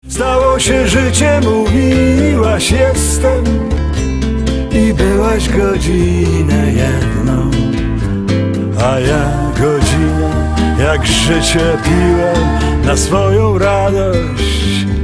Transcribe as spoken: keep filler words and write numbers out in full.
Stało się życie, mówiłaś jestem i byłaś godzinę jedną, a ja godzinę jak życie piłem na swoją radość.